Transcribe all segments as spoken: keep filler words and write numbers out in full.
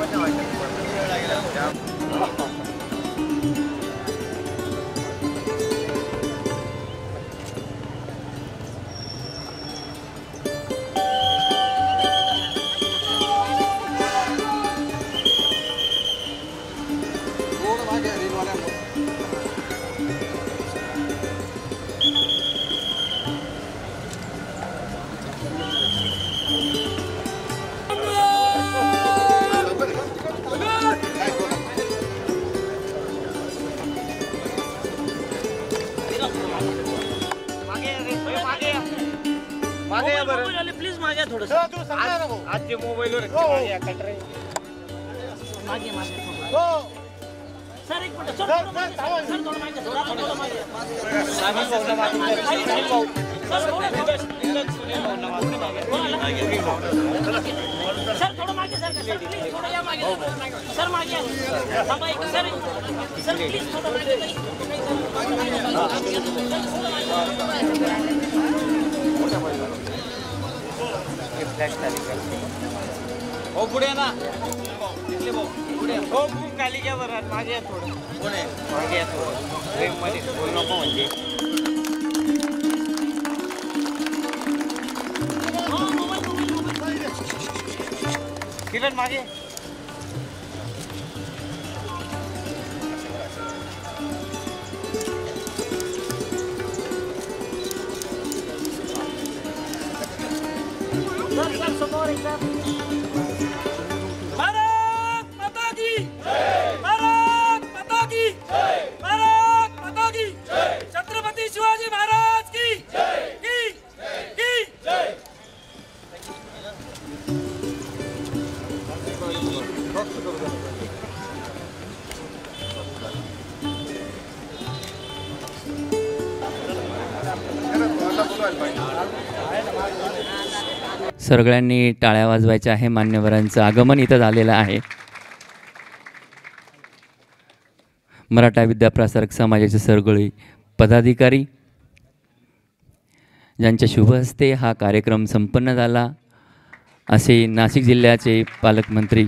Please मागे थोडं आज जे मोबाईलवर मागे मागे सर एक मिनिट सर थोडं मागे थोडं मागे सर थोडं मागे सर प्लीज थोडं या मागे सर मागे थांबा एक सर सर प्लीज थोडं मागे हो पुढे ना तिथले भाऊ पुढे हो खाली घ्या बरं मागे या थोडं पुढे मागे या थोडं फ्रेम मध्ये बोल नको म्हणजे किरण मागे भारत माता की जय, भारत माता की जय, भारत माता की जय, छत्रपति शिवाजी महाराज की जय, की की जय। सगळ्यांनी टाळ्या वाजवायच्या आहे. मान्यवरांचं आगमन इथं झालेलं आहे. मराठा विद्याप्रसारक समाजाचे सगळे पदाधिकारी ज्यांच्या शुभ हस्ते हा कार्यक्रम संपन्न झाला असे नाशिक जिल्ह्याचे पालकमंत्री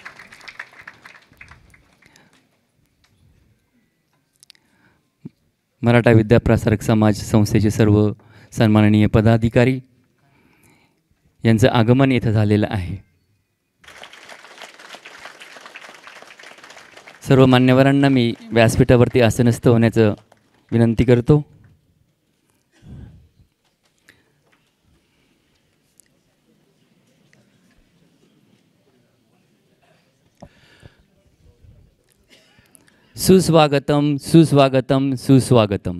मराठा विद्याप्रसारक समाज संस्थेचे सर्व सन्माननीय पदाधिकारी यांचं आगमन इथं झालेलं आहे. सर्व मान्यवरांना मी व्यासपीठावरती आसनस्थ होण्याचं विनंती करतो. सुस्वागतम सुस्वागतम सुस्वागतम.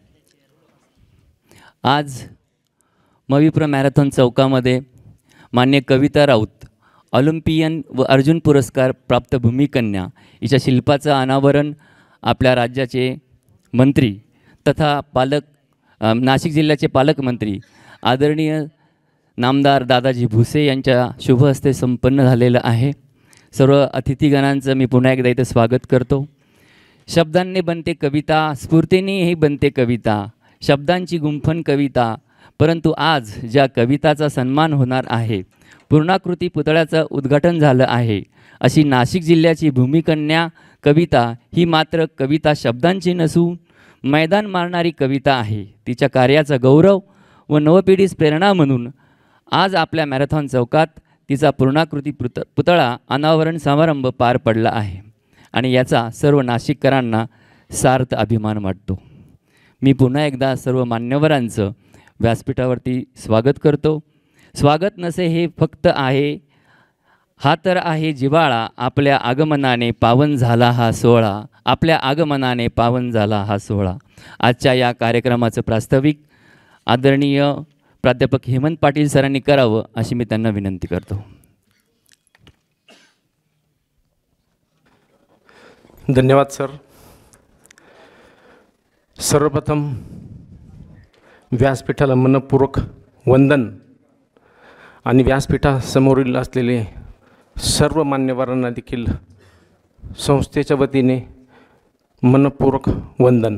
आज मविप्र मॅरेथॉन चौकामध्ये मान्य कविता राऊत ऑलिम्पियन व अर्जुन पुरस्कार प्राप्त भूमिकन्या हिच्या शिल्पाचं अनावरण आपल्या राज्याचे मंत्री तथा पालक नाशिक जिल्ह्याचे पालकमंत्री आदरणीय नामदार दादाजी भुसे यांच्या शुभ हस्ते संपन्न झालेलं आहे. सर्व अतिथीगणांचं मी पुन्हा एकदा इथं स्वागत करतो. शब्दांनी बनते कविता, स्फूर्तीनेही बनते कविता, शब्दांची गुंफण कविता. परंतु आज ज्या कविताचा सन्मान होणार आहे, पूर्णाकृती पुतळ्याचं उद्घाटन झालं आहे, अशी नाशिक जिल्ह्याची भूमिकन्या कविता ही मात्र कविता शब्दांची नसून मैदान मारणारी कविता आहे. तिच्या कार्याचा गौरव व नवपिढीस प्रेरणा म्हणून आज आपल्या मॅरेथॉन चौकात तिचा पूर्णाकृती पुत पुतळा अनावरण समारंभ पार पडला आहे आणि याचा सर्व नाशिककरांना सार्थ अभिमान वाटतो. मी पुन्हा एकदा सर्व मान्यवरांचं व्यासपीठावरती स्वागत करतो. स्वागत नसे हे फक्त आहे, हा तर आहे जिव्हाळा, आपल्या आगमनाने पावन झाला हा सोहळा, आपल्या आगमनाने पावन झाला हा सोहळा. आजच्या या कार्यक्रमाचं प्रास्ताविक आदरणीय प्राध्यापक हेमंत पाटील सरांनी करावं अशी मी त्यांना विनंती करतो. धन्यवाद सर. सर्वप्रथम व्यासपीठाला मनपूर्वक वंदन आणि व्यासपीठासमोरील असलेले सर्व मान्यवरांना देखील संस्थेच्या वतीने मनपूर्वक वंदन.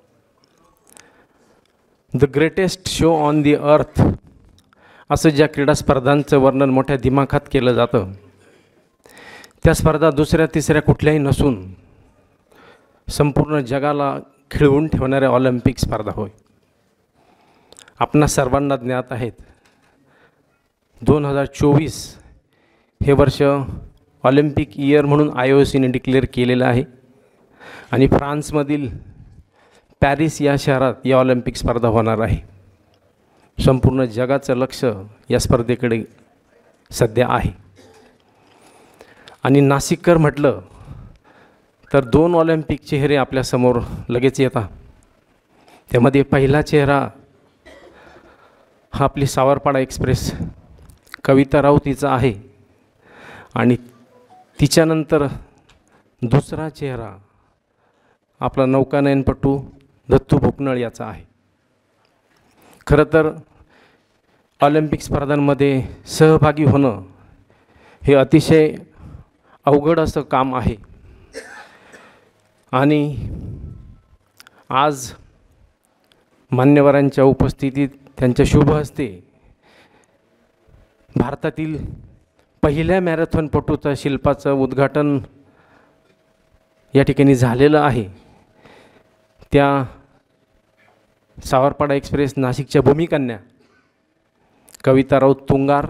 The greatest show on the earth असं ज्या क्रीडा स्पर्धांचं वर्णन मोठ्या दिमाखात केलं जातं, त्या स्पर्धा दुसऱ्या तिसऱ्या कुठल्याही नसून संपूर्ण जगाला खिळवून ठेवणाऱ्या ऑलिम्पिक स्पर्धा होय. आपणा सर्वांना ज्ञात आहेत, दोन हजार चोवीस हे वर्ष ऑलिम्पिक इयर म्हणून आय ओ सीने डिक्लेअर केलेलं आहे आणि फ्रान्समधील पॅरिस या शहरात या ऑलिम्पिक स्पर्धा होणार आहे. संपूर्ण जगाचं लक्ष या स्पर्धेकडे सध्या आहे. आणि नाशिककर म्हटलं तर दोन ऑलिम्पिक चेहरे आपल्यासमोर लगेच येतात. त्यामध्ये पहिला चेहरा हा आपली सावरपाडा एक्सप्रेस कविता राऊत हिचा आहे आणि तिच्यानंतर दुसरा चेहरा आपला नौकानयनपटू दत्तू भोकनळ याचा आहे. खरं तर ऑलिम्पिक स्पर्धांमध्ये सहभागी होणं हे अतिशय अवघड असं काम आहे आणि आज मान्यवरांच्या उपस्थितीत त्यांच्या शुभ हस्ते भारतातील पहिल्या मॅरेथॉनपटूचा शिल्पाचं उद्घाटन या ठिकाणी झालेलं आहे. त्या सावरपाडा एक्सप्रेस नाशिकच्या भूमिकन्या कविता राऊत तुंगार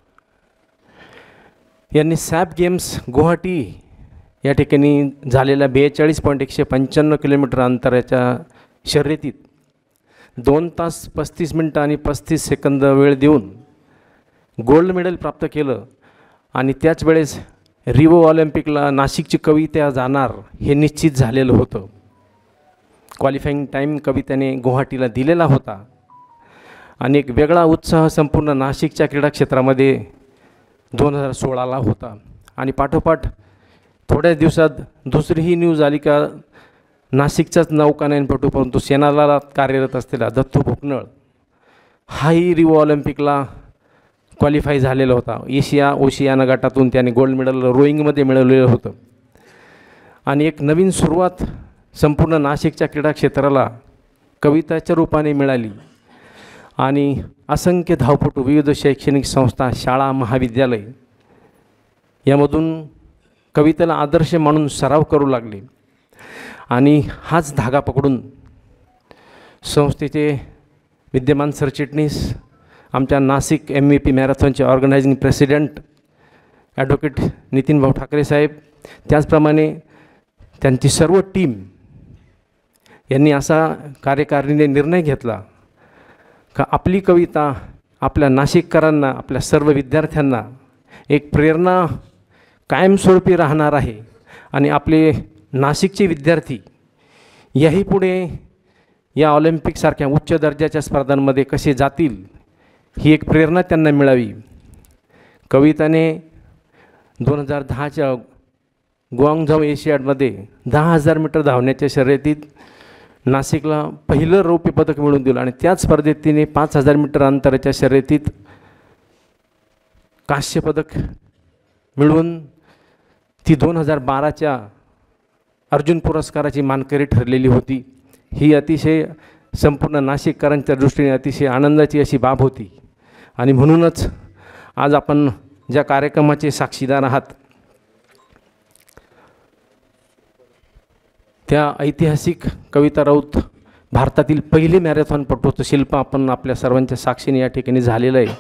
यांनी सॅप गेम्स गुवाहाटी या ठिकाणी झालेल्या बेचाळीस पॉईंट एकशे पंच्याण्णव किलोमीटर अंतराच्या शर्यतीत दोन तास पस्तीस मिनटं आणि पस्तीस सेकंद वेळ देऊन गोल्ड मेडल प्राप्त केलं आणि त्याच वेळेस रिओ ऑलिम्पिकला नाशिकची कविता जाणार हे निश्चित झालेलं होतं. क्वालिफाईंग टाईम कवितेने गुवाहाटीला दिलेला होता आणि एक वेगळा उत्साह संपूर्ण नाशिकच्या क्रीडा क्षेत्रामध्ये दोन हजार सोळाला होता. आणि पाठोपाठ थोड्याच दिवसात दुसरीही न्यूज आली का नाशिकचाच नौकानयनपटू परंतु सेनाला कार्यरत असलेला दत्तू भोकनळ हाही रिओ ऑलिम्पिकला क्वालिफाय झालेला होता. एशिया ओशियाना गटातून त्याने गोल्ड मेडल रोईंगमध्ये मिळवलेलं होतं आणि एक नवीन सुरुवात संपूर्ण नाशिकच्या क्रीडा क्षेत्राला कविताच्या रूपाने मिळाली आणि असंख्य धावपटू विविध शैक्षणिक संस्था शाळा महाविद्यालय यामधून कवितेला आदर्श मानून सराव करू लागले आणि हाच धागा पकडून संस्थेचे विद्यमान सरचिटणीस आमच्या नाशिक एम व्ही पी मॅरेथॉनचे organising president advocate Nitin Bhau Thackeray साहेब त्याचप्रमाणे त्यांची सर्व टीम यांनी असा कार्यकारिणीने निर्णय घेतला का आपली कविता आपल्या नाशिककरांना आपल्या सर्व विद्यार्थ्यांना एक प्रेरणा कायमस्वरूपी राहणार आहे आणि आपले नाशिकचे विद्यार्थी याही पुढे या ऑलिम्पिकसारख्या उच्च दर्जाच्या स्पर्धांमध्ये कसे जातील ही एक प्रेरणा त्यांना मिळावी. कविताने दोन हजार दहाच्या गुआंगझाऊ एशियाडमध्ये दहा हजार मीटर धावण्याच्या शर्यतीत नाशिकला पहिलं रौप्य पदक मिळवून दिलं आणि त्याच स्पर्धेत तिने पाच हजार मीटर अंतराच्या शर्यतीत कांस्य पदक मिळवून ती दोन हजार बाराच्या अर्जुन पुरस्काराची मानकरी ठरलेली होती. ही अतिशय संपूर्ण नाशिककरांच्या दृष्टीने अतिशय आनंदाची अशी बाब होती आणि म्हणूनच आज आपण ज्या कार्यक्रमाचे साक्षीदार आहात त्या ऐतिहासिक कविता राऊत भारतातील पहिली मॅरेथॉनपटूचं शिल्प आपण आपल्या सर्वांच्या साक्षीने या ठिकाणी झालेलं आहे.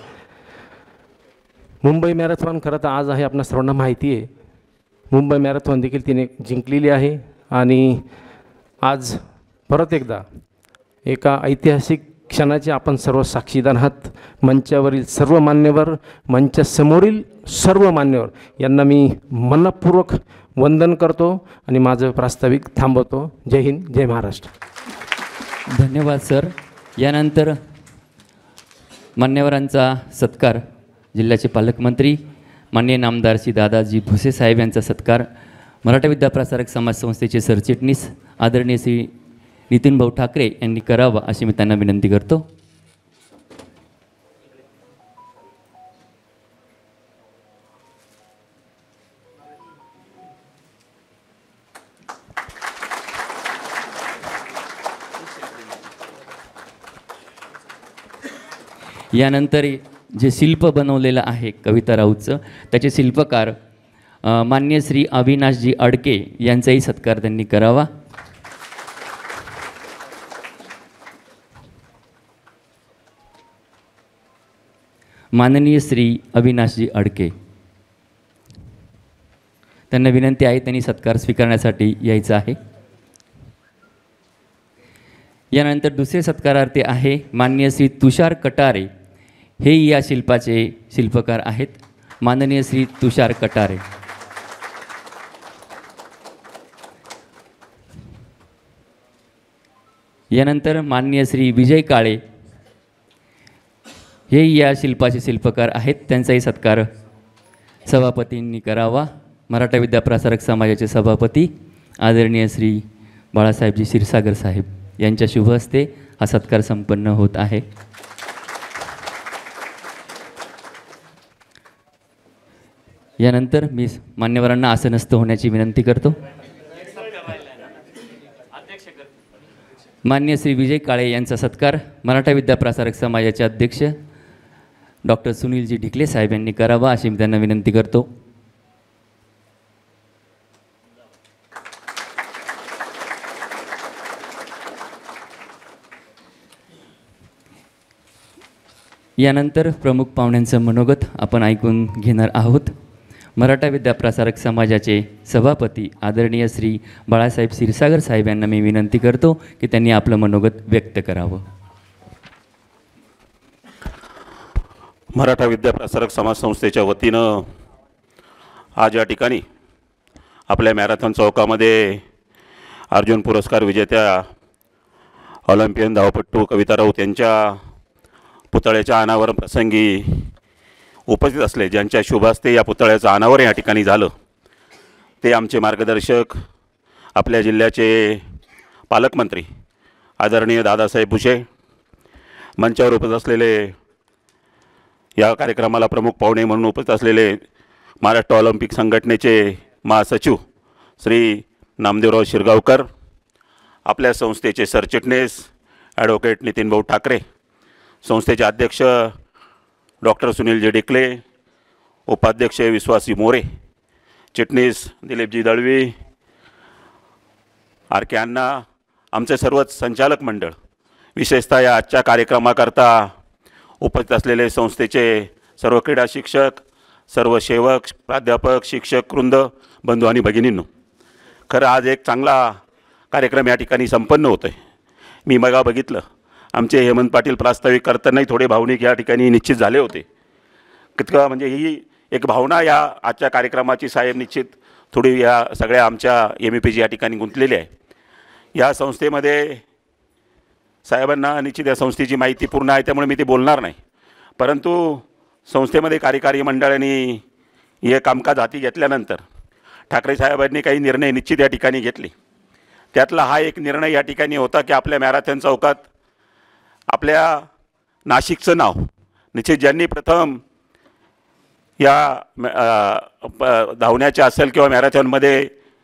मुंबई मॅरेथॉन खरं तर आज आहे आपल्या सर्वांना माहिती आहे. मुंबई मॅरेथॉन देखील तिने जिंकलेली आहे आणि आज परत एकदा एका ऐतिहासिक क्षणाचे आपण सर्व साक्षीदार आहात. मंचावरील सर्व मान्यवर मंचासमोरील सर्व मान्यवर यांना मी मनपूर्वक वंदन करतो आणि माझं प्रास्ताविक थांबवतो. जय हिंद, जय महाराष्ट्र. धन्यवाद सर. यानंतर मान्यवरांचा सत्कार जिल्ह्याचे पालकमंत्री माननीय नामदार श्री दादाजी भुसे साहेब यांचा सत्कार मराठा विद्याप्रसारक समाज संस्थेचे सरचिटणीस आदरणीय श्री नितीन भाऊ ठाकरे यांनी करावा अशी मी त्यांना विनंती करतो. यानंतर जे शिल्प बनवलेलं आहे कविता राऊतचं त्याचे शिल्पकार अ, मान्य श्री अविनाशजी अडके यांचाही सत्कार त्यांनी करावा. माननीय श्री अविनाशजी अडके, त्यांना विनंती आहे त्यांनी सत्कार स्वीकारण्यासाठी यायचं आहे. यानंतर दुसरे सत्कारार्थी आहे माननीय श्री तुषार कटारे, हे या शिल्पाचे शिल्पकार आहेत. माननीय श्री तुषार कटारे. यानंतर माननीय श्री विजय काळे, हे या शिल्पाचे शिल्पकार आहेत. त्यांचाही सत्कार सभापतींनी करावा. मराठा विद्याप्रसारक समाजाचे सभापती आदरणीय श्री बाळासाहेबजी क्षीरसागर साहेब यांच्या शुभ हस्ते हा सत्कार संपन्न होत आहे. यानंतर मी मान्यवरांना आसनस्थ होण्याची विनंती करतो. मान्य श्री विजय काळे यांचा सत्कार मराठा विद्याप्रसारक समाजाचे अध्यक्ष डॉक्टर सुनीलजी ढिकले साहेब यांनी करावा अशी मी त्यांना विनंती करतो. यानंतर प्रमुख पाहुण्यांचं मनोगत आपण ऐकून घेणार आहोत. मराठा विद्याप्रसारक समाजाचे सभापती आदरणीय श्री बाळासाहेब क्षीरसागर साहेब यांना मी विनंती करतो की त्यांनी आपलं मनोगत व्यक्त करावं. मराठा विद्याप्रसारक समाज संस्थेच्या वतीनं आज या ठिकाणी आपल्या मॅरेथॉन चौकामध्ये अर्जुन पुरस्कार विजेत्या ऑलिम्पियन धावपटू कविता राऊत यांच्या पुतळ्याच्या अनावरण प्रसंगी उपस्थित असले, ज्यांच्या शुभ हस्ते या पुतळ्याचं अनावरण या ठिकाणी झालं, ते आमचे मार्गदर्शक आपल्या जिल्ह्याचे पालकमंत्री आदरणीय दादासाहेब भुसे, मंचावर उपस्थित असलेले या कार्यक्रमाला प्रमुख पाहुणे म्हणून उपस्थित असलेले महाराष्ट्र ऑलिम्पिक संघटनेचे महासचिव श्री नामदेवराव शिरगावकर, आपल्या संस्थेचे सरचिटणीस ॲडव्होकेट नितीनभाऊ ठाकरे, संस्थेचे अध्यक्ष डॉक्टर सुनीलजी ढिकले, उपाध्यक्ष विश्वासी मोरे, चिटणीस दिलीपजी दळवी, आर के अण्णा, आमचे सर्वच संचालक मंडळ, विशेषतः या आजच्या कार्यक्रमाकरता उपस्थित असलेले संस्थेचे सर्व क्रीडा शिक्षक, सर्व सेवक, प्राध्यापक, शिक्षक वृंद, बंधू आणि भगिनींनो, खरं आज एक चांगला कार्यक्रम या ठिकाणी संपन्न होतो आहे. मी मगा बघितलं, आमचे हेमंत पाटील प्रास्ताविक करतानाही थोडे भावनिक या ठिकाणी निश्चित झाले होते. कितकं म्हणजे ही एक भावना या आजच्या कार्यक्रमाची साहेब निश्चित थोडी या सगळ्या आमच्या एम ई पीची या ठिकाणी गुंतलेली आहे. या संस्थेमध्ये साहेबांना निश्चित या संस्थेची माहिती पूर्ण आहे, त्यामुळे मी ते बोलणार नाही. परंतु संस्थेमध्ये कार्यकारी मंडळाने हे कामकाज हाती घेतल्यानंतर ठाकरे साहेबांनी काही निर्णय निश्चित या ठिकाणी घेतले. त्यातला हा एक निर्णय या ठिकाणी होता की आपल्या मॅरेथॉन चौकात आपल्या नाशिकचं नाव निश्चित ज्यांनी प्रथम या धावण्याच्या असेल किंवा मॅरेथॉनमध्ये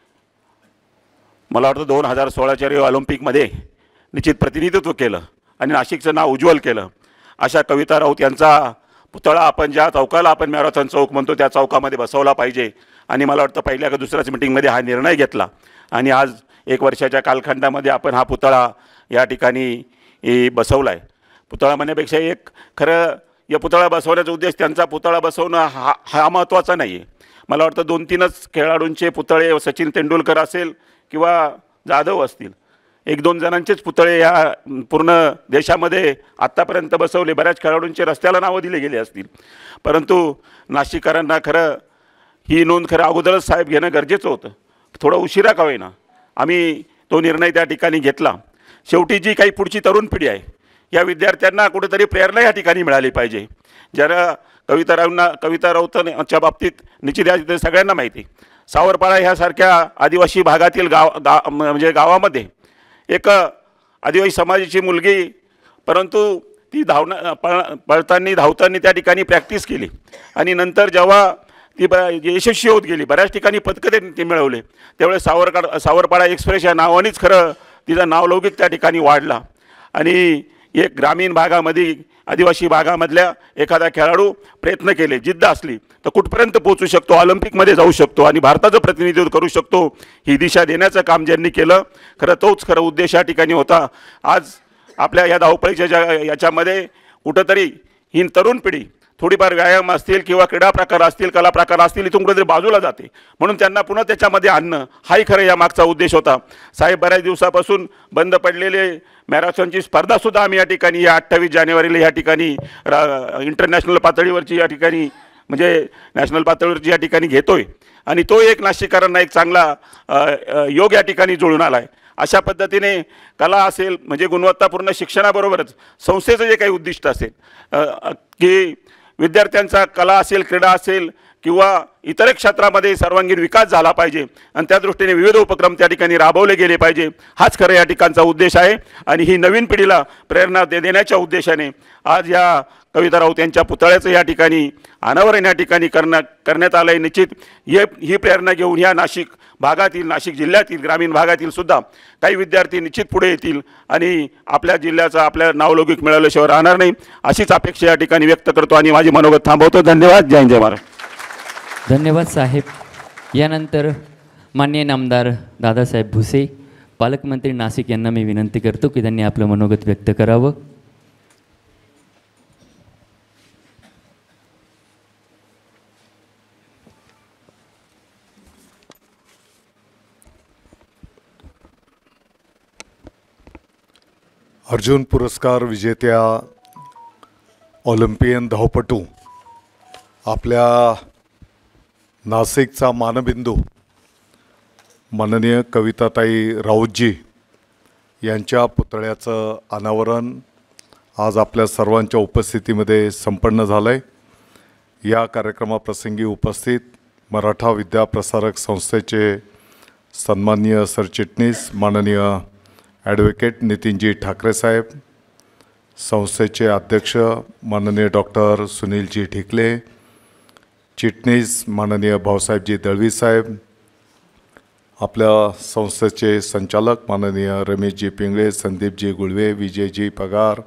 मला वाटतं दोन हजार सोळाच्या रिओ ऑलिम्पिकमध्ये निश्चित प्रतिनिधित्व केलं आणि नाशिकचं नाव उज्ज्वल केलं, अशा कविता राऊत यांचा पुतळा आपण ज्या चौकाला आपण मॅरेथॉन चौक म्हणतो त्या चौकामध्ये बसवला पाहिजे. आणि मला वाटतं पहिल्या का दुसऱ्याच मिटिंगमध्ये हा निर्णय घेतला आणि आज एक वर्षाच्या कालखंडामध्ये आपण हा पुतळा या ठिकाणी बसवला आहे. पुतळा म्हणण्यापेक्षा एक खरं या पुतळा बसवण्याचा उद्देश त्यांचा पुतळा बसवणं हा हा महत्त्वाचा नाही आहे. मला वाटतं दोन तीनच खेळाडूंचे पुतळे, सचिन तेंडुलकर असेल किंवा जाधव असतील, एक दोन जणांचेच पुतळे या पूर्ण देशामध्ये आत्तापर्यंत बसवले. बऱ्याच खेळाडूंचे रस्त्याला नावं दिले गेले असतील, परंतु नाशिककरांना खरं ही नोंद खरं अगोदरच साहेब घेणं गरजेचं होतं. थोडं उशिरा का होईना आम्ही तो निर्णय त्या ठिकाणी घेतला. शेवटी जी काही पुढची तरुण पिढी आहे या विद्यार्थ्यांना कुठेतरी प्रेरणा या ठिकाणी मिळाली पाहिजे. जरा कविता राऊंना कविता राऊतांच्या बाबतीत निश्चित या सगळ्यांना माहिती, सावरपाडा ह्यासारख्या आदिवासी भागातील गाव गा म्हणजे गावामध्ये एक आदिवासी समाजाची मुलगी, परंतु ती धावणं पळ पळताना धावताना त्या ठिकाणी प्रॅक्टिस केली आणि नंतर जेव्हा ती ब यशस्वी होत गेली, बऱ्याच ठिकाणी पदकं ते ते मिळवले, त्यावेळेस सावरकाड सावरपाडा एक्सप्रेस या नावानेच खरं तिचं नावलौकिक त्या ठिकाणी वाढला. आणि एक ग्रामीण भागामध्ये आदिवासी भागामधल्या एखादा खेळाडू प्रयत्न केले, जिद्द असली तर कुठपर्यंत पोहोचू शकतो, ऑलिम्पिकमध्ये जाऊ शकतो आणि भारताचं प्रतिनिधित्व करू शकतो, ही दिशा देण्याचं काम ज्यांनी केलं, खरं तोच खरं उद्देश या ठिकाणी होता. आज आपल्या या धावपळीच्या ज्या याच्यामध्ये कुठंतरी ही तरुण पिढी थोडीफार व्यायाम असतील किंवा क्रीडा प्रकार असतील, कला प्रकार असतील, इथून कुठेतरी बाजूला जाते, म्हणून त्यांना पुन्हा त्याच्यामध्ये आणणं हाही खरं या मागचा उद्देश होता. साहेब, बऱ्याच दिवसापासून बंद पडलेले मॅरेथॉनची स्पर्धासुद्धा आम्ही या ठिकाणी या अठ्ठावीस जानेवारीला या ठिकाणी इंटरनॅशनल पातळीवरची या ठिकाणी म्हणजे नॅशनल पातळीवरची या ठिकाणी घेतोय आणि तो एक नाशिककरांना एक चांगला योग या ठिकाणी जुळून आला आहे. अशा पद्धतीने कला असेल म्हणजे गुणवत्तापूर्ण शिक्षणाबरोबरच संस्थेचं जे काही उद्दिष्ट असेल की विद्यार्थ्यांचा कला असेल, क्रीडा असेल किंवा इतर क्षेत्रामध्ये सर्वांगीण विकास झाला पाहिजे आणि त्या दृष्टीने विविध उपक्रम त्या ठिकाणी राबवले गेले पाहिजे, हाच खरं या ठिकाणचा उद्देश आहे. आणि ही नवीन पिढीला प्रेरणा दे देण्याच्या उद्देशाने आज या कविता राऊत यांच्या पुतळ्याचं या ठिकाणी अनावरण या ठिकाणी करण्या करण्यात आलं आहे. निश्चित हे ही प्रेरणा घेऊन ह्या नाशिक भागातील, नाशिक जिल्ह्यातील ग्रामीण भागातील सुद्धा काही विद्यार्थी निश्चित पुढे येतील आणि आपल्या जिल्ह्याचा आपल्या नावलौकिक मिळवल्याशिवाय राहणार नाही, अशीच अपेक्षा या ठिकाणी व्यक्त करतो आणि माझी मनोगत थांबवतो. धन्यवाद. जय हिंद, जय महाराष्ट्र. धन्यवाद साहेब. यानंतर माननीय नामदार दादासाहेब भुसे, पालकमंत्री नाशिक यांना मी विनंती करतो की त्यांनी आपलं मनोगत व्यक्त करावं. अर्जुन पुरस्कार विजेत्या ऑलिम्पियन धावपटू आपल्या नाशिकचा मानबिंदू माननीय कविताताई राऊतजी यांच्या पुतळ्याचं अनावरण आज आपल्या सर्वांच्या उपस्थितीमध्ये संपन्न झालं आहे. या कार्यक्रमाप्रसंगी उपस्थित मराठा विद्याप्रसारक संस्थेचे सन्माननीय सरचिटणीस माननीय ॲडव्होकेट नितीनजी ठाकरे साहेब, संस्थेचे अध्यक्ष माननीय डॉक्टर सुनीलजी ढिकले, चिटणीस माननीय भाऊसाहेबजी दळवी साहेब, आपल्या संस्थेचे संचालक माननीय रमेशजी पिंगळे, संदीपजी गुळवे, विजयजी पगार,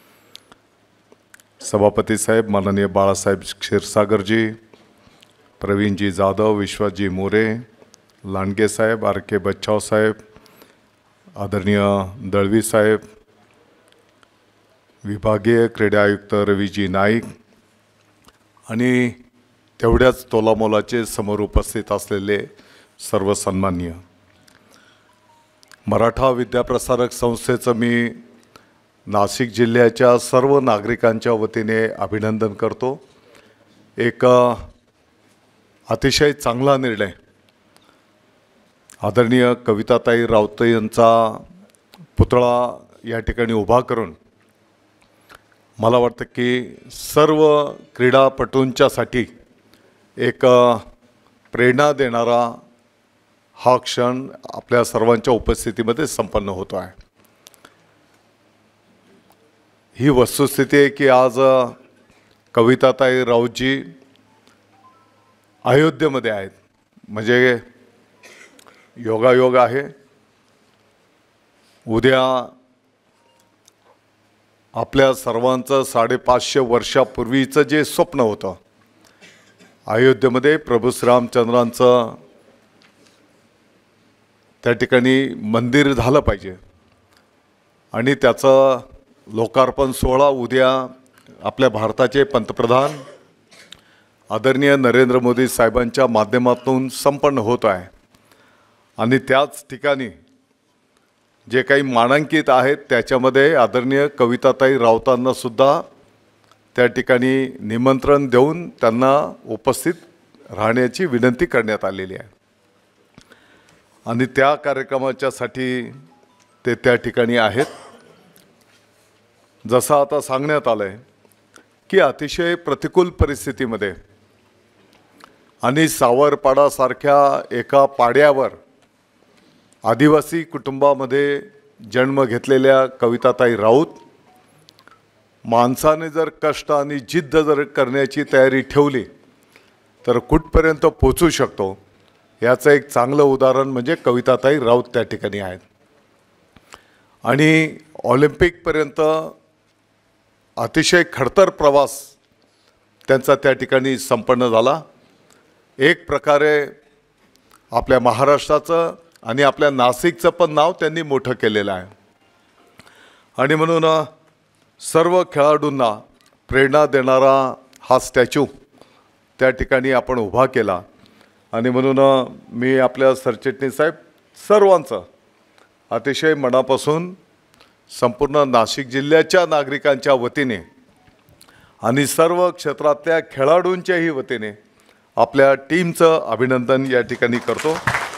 सभापती साहेब माननीय बाळासाहेब क्षीरसागरजी, प्रवीणजी जाधव, विश्वासजी मोरे, लांडगे साहेब, आर के बच्चाव साहेब, आदरणीय दळवी साहेब, विभागीय क्रीडा आयुक्त रवीजी नाईक आणि तेवढ्याच तोलामोलाचे समोर उपस्थित असलेले सर्व सन्माननीय. मराठा विद्याप्रसारक संस्थेचं मी नाशिक जिल्ह्याच्या सर्व नागरिकांच्या वतीने अभिनंदन करतो. एक अतिशय चांगला निर्णय आदरणीय कविताताई राऊत यांचा पुतळा या ठिकाणी उभा करून मला वाटतं की सर्व क्रीडापटूंच्यासाठी एक प्रेरणा देणारा हा क्षण आपल्या सर्वांच्या उपस्थितीमध्ये संपन्न होतो आहे. ही वस्तुस्थिती आहे की आज कविताताई राऊतजी अयोध्येमध्ये आहेत, म्हणजे योगायोग आहे. उद्या आपल्या सर्वांचं साडेपाचशे वर्षापूर्वीचं जे स्वप्न होतं अयोध्येमध्ये प्रभू श्रीरामचंद्रांचं त्या ठिकाणी मंदिर झालं पाहिजे आणि त्याचं लोकार्पण सोहळा उद्या आपल्या भारताचे पंतप्रधान आदरणीय नरेंद्र मोदी साहेबांच्या माध्यमातून संपन्न होत आहे. आणि त्याच ठिकाणी जे काही मानांकित आहेत त्याच्यामध्ये आदरणीय कविताताई राऊतांना सुद्धा त्या ठिकाणी निमंत्रण देऊन त्यांना उपस्थित राहण्याची विनंती करण्यात आलेली आहे आणि त्या कार्यक्रमाच्यासाठी ते त्या ठिकाणी आहेत. जसं आता सांगण्यात आलं आहे की अतिशय प्रतिकूल परिस्थितीमध्ये आणि सावरपाडासारख्या एका पाड्यावर आदिवासी कुटुंबामध्ये जन्म घेतलेल्या कविताताई राऊत माणसाने जर कष्ट आणि जिद्द जर करण्याची तयारी ठेवली तर कुठपर्यंत पोचू शकतो याचं एक चांगलं उदाहरण म्हणजे कविताताई राऊत त्या ठिकाणी आहेत. आणि ऑलिम्पिकपर्यंत अतिशय खडतर प्रवास त्यांचा त्या ठिकाणी संपन्न झाला. एक प्रकारे आपल्या महाराष्ट्राचं आणि आपल्या नाशिकचं पण नाव त्यांनी मोठं केलेलं आहे. आणि म्हणून सर्व खेळाडूंना प्रेरणा देणारा हा स्टॅच्यू त्या ठिकाणी आपण उभा केला. आणि म्हणून मी आपल्या सरचिटणीस साहेब सर्वांचं अतिशय मनापासून संपूर्ण नाशिक जिल्ह्याच्या नागरिकांच्या वतीने आणि सर्व क्षेत्रातल्या खेळाडूंच्याही वतीने आपल्या टीमचं अभिनंदन या ठिकाणी करतो,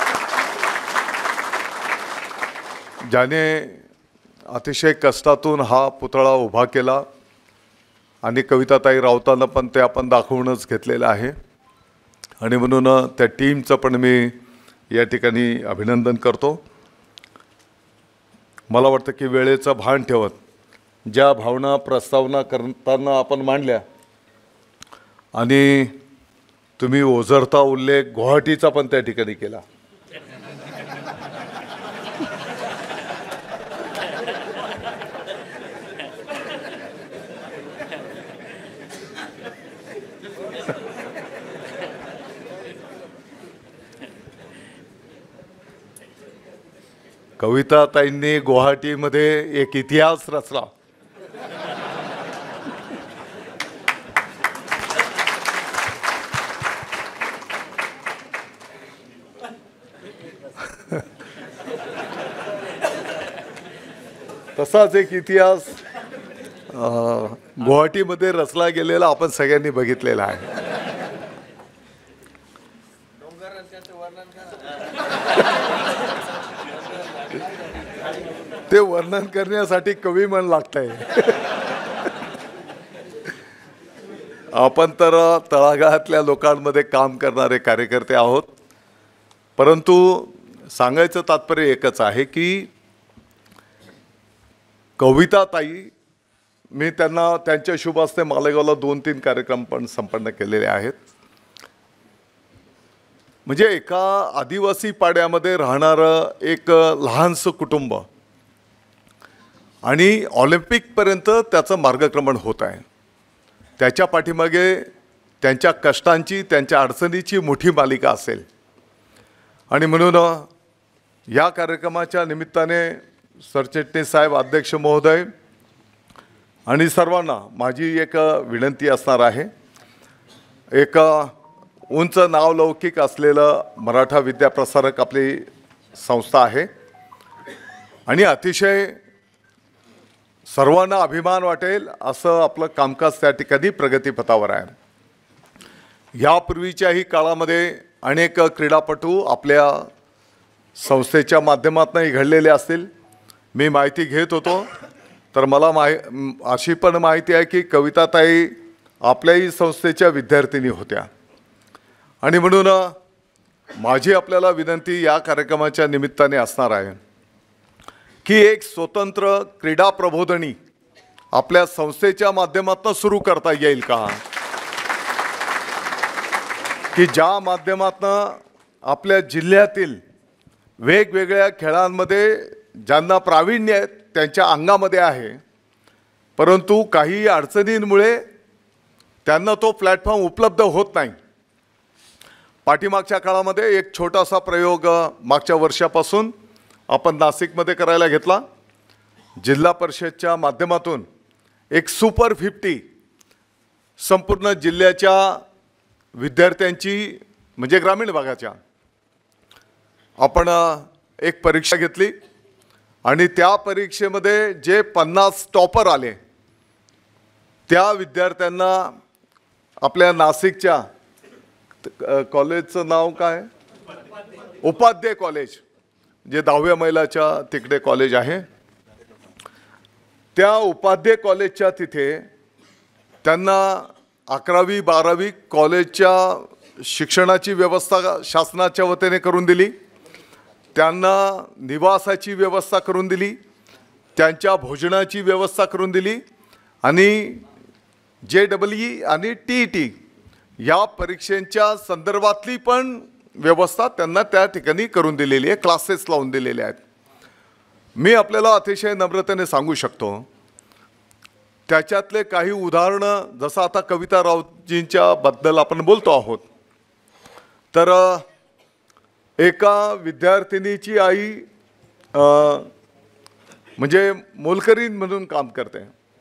ज्याने अतिशय कष्टातून हा पुतळा उभा केला. आणि कविताताई राऊतांना पण ते आपण दाखवूनच घेतलेलं आहे. आणि म्हणून त्या टीमचं पण मी या ठिकाणी अभिनंदन करतो. मला वाटतं की वेळेचं भान ठेवत ज्या भावना प्रस्तावना करताना आपण मांडल्या आणि तुम्ही ओझरता उल्लेख गुवाहाटीचा पण त्या ठिकाणी केला. कविताताईंनी गुवाहाटीमध्ये एक इतिहास रचला. तसाच एक इतिहास गुवाहाटीमध्ये रचला गेलेला आपण सगळ्यांनी बघितलेला आहे. ते वर्णन करण्यासाठी कवी मन लागतंय. आपण तर तळागाळातल्या लोकांमध्ये काम करणारे कार्यकर्ते आहोत, परंतु सांगायचं तात्पर्य एकच आहे की कविताताई, मी त्यांना त्यांच्या शुभ हस्ते मालेगावला दोन तीन कार्यक्रम पण संपन्न केलेले आहेत. म्हणजे एका आदिवासी पाड्यामध्ये राहणारं एक लहानसं कुटुंब आणि ऑलिम्पिकपर्यंत त्याचं मार्गक्रमण होत आहे. त्याच्या पाठीमागे त्यांच्या कष्टांची, त्यांच्या अडचणीची मोठी मालिका असेल. आणि म्हणून या कार्यक्रमाच्या निमित्ताने सरचिटणीस साहेब, अध्यक्ष महोदय आणि सर्वांना माझी एक विनंती असणार आहे. एक उंच नावलौकिक असलेलं मराठा विद्याप्रसारक आपली संस्था आहे आणि अतिशय सर्वांना अभिमान वाटेल असं आपलं कामकाज त्या ठिकाणी प्रगतीपथावर आहे. यापूर्वीच्याही काळामध्ये अनेक क्रीडापटू आपल्या संस्थेच्या माध्यमातूनही घडलेले असतील. मी माहिती घेत होतो तर मला माहि अशी पण माहिती आहे की कविताताई आपल्याही संस्थेच्या विद्यार्थिनी होत्या. आणि म्हणून माझी आपल्याला विनंती या कार्यक्रमाच्या निमित्ताने असणार आहे की एक स्वतंत्र क्रीडा प्रबोधिनी आपल्या संस्थेच्या माध्यमातून सुरू करता येईल का, की ज्या माध्यमातून आपल्या जिल्ह्यातील वेगवेगळ्या खेळांमध्ये ज्यांना प्रावीण्य आहे त्यांच्या अंगामध्ये आहे, परंतु काही अडचणींमुळे त्यांना तो प्लॅटफॉर्म उपलब्ध होत नाही. पाठीमागच्या काळामध्ये एक छोटासा प्रयोग मागच्या वर्षापासून आपण नाशिकमध्ये करायला घेतला. जिल्हा परिषदच्या माध्यमातून एक सुपर फिफ्टी संपूर्ण जिल्ह्याच्या विद्यार्थ्यांची, म्हणजे ग्रामीण भागाच्या, आपण एक परीक्षा घेतली आणि त्या परीक्षेमध्ये जे पन्नास टॉपर आले त्या विद्यार्थ्यांना आपल्या नाशिकच्या कॉलेजचं नाव काय, उपाध्याय कॉलेज, जे दहाव्या मैलाच्या तिकडे कॉलेज आहे, त्या उपाध्याय कॉलेजच्या तिथे त्यांना अकरावी बारावी कॉलेजच्या शिक्षणाची व्यवस्था शासनाच्या वतीने करून दिली. त्यांना निवासाची व्यवस्था करून दिली, त्यांच्या भोजनाची व्यवस्था करून दिली आणि जे डबल ई आणि टी ई टी या परीक्षांच्या संदर्भातली पण व्यवस्था त्यांना त्या ठिकाणी करून दिलेली आहे, क्लासेस लावून दिलेले आहेत. मी आपल्याला अतिशय नम्रतेने सांगू शकतो त्याच्यातले काही उदाहरणं, जसं आता कविता राऊतजींच्या बद्दल आपण बोलतो आहोत, तर एका विद्यार्थिनीची आई अ, म्हणजे मोलकरीण म्हणून काम करते.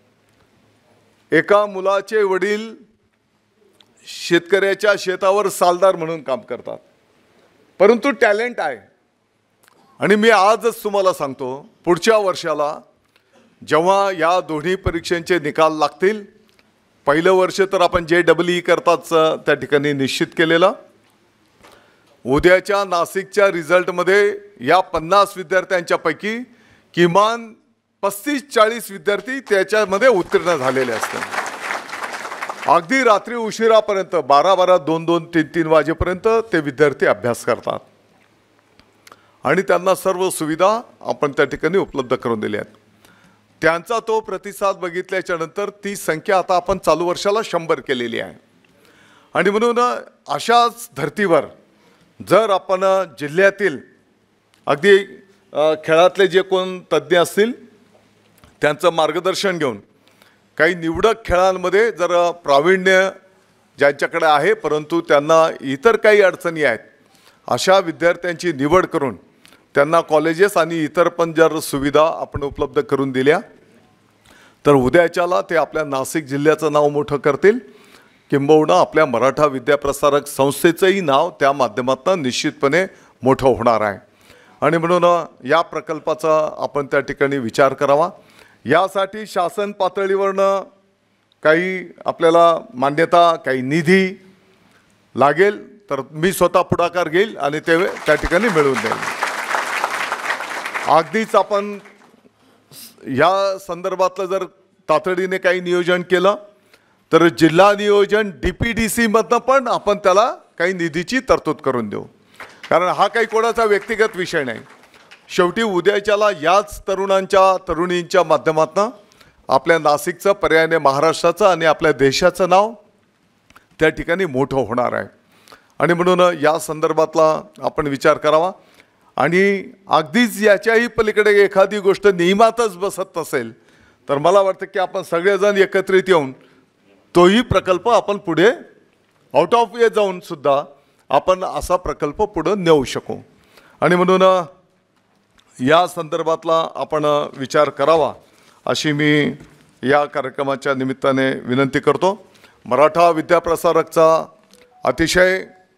एका मुलाचे वडील शेतकऱ्याच्या शेतावर सालदार म्हणून काम करतात, परंतु टॅलेंट आहे. आणि मी आजच तुम्हाला सांगतो, पुढच्या वर्षाला जेव्हा या दोन्ही परीक्षांचे निकाल लागतील, पहिलं वर्ष तर आपण जे डबल ई करताच त्या ठिकाणी निश्चित केलेलं, उद्याच्या नाशिकच्या रिझल्टमध्ये या पन्नास विद्यार्थ्यांच्यापैकी किमान पस्तीस चाळीस विद्यार्थी त्याच्यामध्ये उत्तीर्ण झालेले असतात. अगदी रात्री उशिरापर्यंत बारा बारा दोन दोन तीन तीन वाजेपर्यंत ते विद्यार्थी अभ्यास करतात आणि त्यांना सर्व सुविधा आपण त्या ठिकाणी उपलब्ध करून दिल्या आहेत. त्यांचा तो प्रतिसाद बघितल्याच्या नंतर ती संख्या आता आपण चालू वर्षाला शंभर केलेली आहे. आणि म्हणून अशाच धर्तीवर जर आपण जिल्ह्यातील अगदी खेळातले जे कोण तज्ज्ञ असतील त्यांचं मार्गदर्शन घेऊन काही निवडक खेळांमध्ये जर प्रावीण्य ज्यांच्याकडे आहे परंतु त्यांना इतर काही अडचणी आहेत, अशा विद्यार्थ्यांची निवड करून त्यांना कॉलेजेस आणि इतर पण जर सुविधा आपण उपलब्ध करून दिल्या तर उद्याच्याला ते आपल्या नाशिक जिल्ह्याचं नाव मोठं करतील, किंबहुना आपल्या मराठा विद्याप्रसारक संस्थेचंही नाव त्या माध्यमातून निश्चितपणे मोठं होणार आहे. आणि म्हणून या प्रकल्पाचा आपण त्या ठिकाणी विचार करावा. यासाठी शासन पातळीवरनं काही आपल्याला मान्यता, काही निधी लागेल तर मी स्वतः पुढाकार घेईल आणि ते त्या ठिकाणी मिळवून देईल. अगदीच आपण या संदर्भातलं जर तातडीने काही नियोजन केलं तर जिल्हा नियोजन डी पी डी सीमधनं पण आपण त्याला काही निधीची तरतूद करून देऊ, कारण हा काही कोणाचा व्यक्तिगत विषय नाही. शेवटी उद्याच्याला याच तरुणांच्या तरुणींच्या माध्यमातून आपल्या नाशिकचं, पर्यायाने महाराष्ट्राचं आणि आपल्या देशाचं नाव त्या ठिकाणी मोठं होणार आहे. आणि म्हणून या संदर्भातला आपण विचार करावा. आणि अगदीच याच्याही पलीकडे एखादी गोष्ट नियमातच बसत नसेल तर मला वाटतं की आपण सगळेजण एकत्रित येऊन तोही प्रकल्प आपण पुढे आउट ऑफ वे जाऊन सुद्धा आपण असा प्रकल्प पुढे नेऊ शकू. आणि म्हणून या संदर्भातला आपण विचार करावा अशी मी या कार्यक्रमाच्या निमित्ताने विनंती करतो. मराठा विद्याप्रसारकचा अतिशय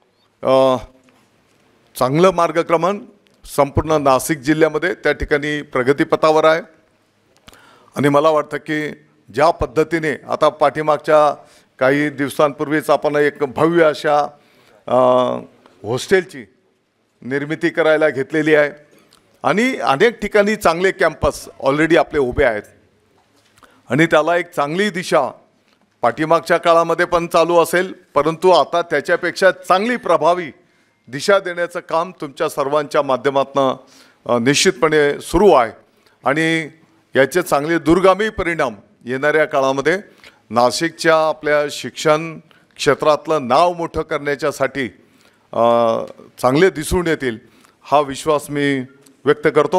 चांगलं मार्गक्रमण संपूर्ण नाशिक जिल्ह्यामध्ये त्या ठिकाणी प्रगतीपथावर आहे. आणि मला वाटतं की ज्या पद्धतीने आता पाठीमागच्या काही दिवसांपूर्वीच आपण एक भव्य अशा हॉस्टेलची निर्मिती करायला घेतलेली आहे आणि अनेक ठिकाणी चांगले कॅम्पस ऑलरेडी आपले उभे आहेत आणि त्याला एक चांगली दिशा पाठीमागच्या काळामध्ये पण चालू असेल, परंतु आता त्याच्यापेक्षा चांगली प्रभावी दिशा देण्याचं काम तुमच्या सर्वांच्या माध्यमातून निश्चितपणे सुरू आहे. आणि याचे चांगले दूरगामी परिणाम येणाऱ्या काळामध्ये नाशिकच्या आपल्या शिक्षण क्षेत्रातलं नाव मोठं करण्याच्यासाठी चांगले दिसून येतील हा विश्वास मी व्यक्त करतो.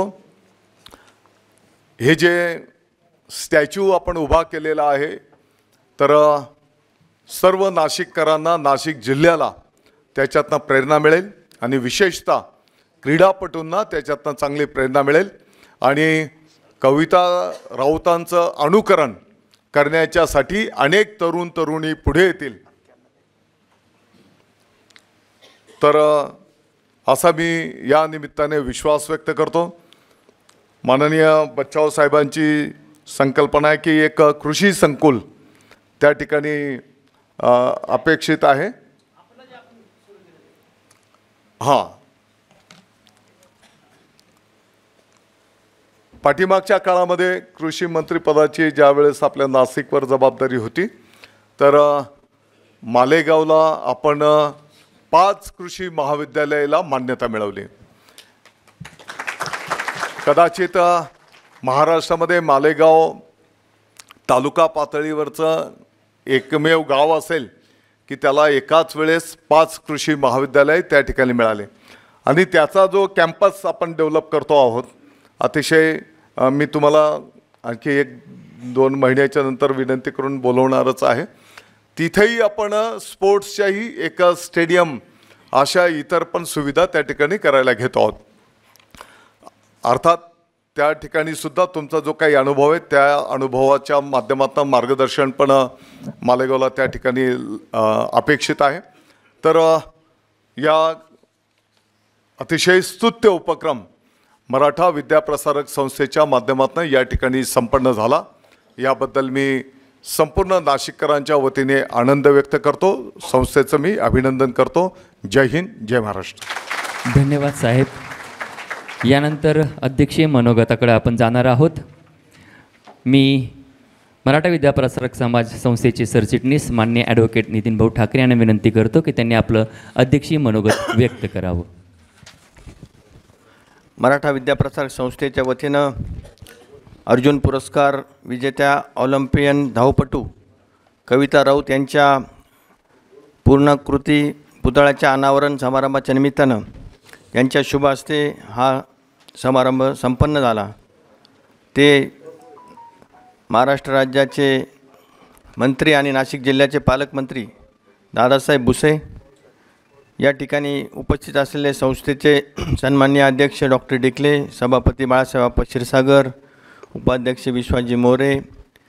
हे जे स्टॅच्यू आपण उभा केलेला आहे तर सर्व नाशिककरांना, नाशिक जिल्ह्याला त्याच्यातनं प्रेरणा मिळेल आणि विशेषतः क्रीडापटूंना त्याच्यातनं चांगली प्रेरणा मिळेल आणि कविता राऊतांचं अनुकरण करण्याच्यासाठी अनेक तरुण तरुणी पुढे येतील. तर असा मी या निमित्ताने विश्वास व्यक्त करतो. माननीय बच्चाव साहेबांची संकल्पना आहे की एक कृषी संकुल त्या ठिकाणी अपेक्षित आहे. हां, पाठीमागच्या काळामध्ये कृषी मंत्रिपदाची ज्यावेळेस आपल्या नाशिकवर जबाबदारी होती तर मालेगावला आपण पाच कृषी महाविद्यालयाला मान्यता मिळवली. कदाचित महाराष्ट्रामध्ये मालेगाव तालुका पातळीवरचं एकमेव गाव असेल की त्याला एकाच वेळेस पाच कृषी महाविद्यालय त्या ठिकाणी मिळाले. आणि त्याचा जो कॅम्पस आपण डेव्हलप करतो आहोत, अतिशय मी तुम्हाला आणखी एक दोन महिन्याच्या नंतर विनंती करून बोलवणारच आहे. तिथेही आपण स्पोर्ट्सच्याही एक स्टेडियम अशा इतर पण सुविधा त्या ठिकाणी करायला घेतो आहोत. अर्थात त्या ठिकाणी सुद्धा तुमचा जो काही अनुभव आहे त्या अनुभवाच्या माध्यमातून मार्गदर्शन पण मालेगावला त्या ठिकाणी अपेक्षित आहे. तर या अतिशय स्तुत्य उपक्रम मराठा विद्याप्रसारक संस्थेच्या माध्यमातून या ठिकाणी संपन्न झाला. याबद्दल मी संपूर्ण नाशिककरांच्या वतीने आनंद व्यक्त करतो. संस्थेचं मी अभिनंदन करतो. जय हिंद, जय महाराष्ट्र. धन्यवाद साहेब. यानंतर अध्यक्षीय मनोगताकडे आपण जाणार आहोत. मी मराठा विद्याप्रसारक समाज संस्थेचे सरचिटणीस माननीय ॲडव्होकेट नितीन भाऊ ठाकरे यांना विनंती करतो की त्यांनी आपलं अध्यक्षीय मनोगत व्यक्त करावं. मराठा विद्याप्रसारक संस्थेच्या वतीनं अर्जुन पुरस्कार विजेत्या ऑलिम्पियन धावपटू कविता राऊत यांच्या पूर्णाकृती पुतळ्याच्या अनावरण समारंभाच्या निमित्तानं यांच्या शुभ हस्ते हा समारंभ संपन्न झाला. ते महाराष्ट्र राज्याचे मंत्री आणि नाशिक जिल्ह्याचे पालकमंत्री दादासाहेब भुसे, या ठिकाणी उपस्थित असलेले संस्थेचे सन्माननीय अध्यक्ष डॉक्टर डिकले, सभापती बाळासाहेब क्षीरसागर, उपाध्यक्ष विश्वासजी मोरे,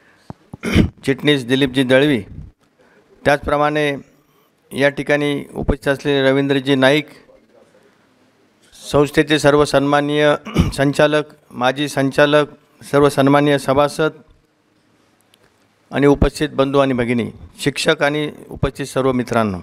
चिटणीस दिलीपजी दळवी, त्याचप्रमाणे या ठिकाणी उपस्थित असलेले रवींद्रजी नाईक, संस्थेचे सर्व सन्माननीय संचालक, माजी संचालक, सर्व सन्माननीय सभासद आणि उपस्थित बंधू आणि भगिनी, शिक्षक आणि उपस्थित सर्व मित्रांनो,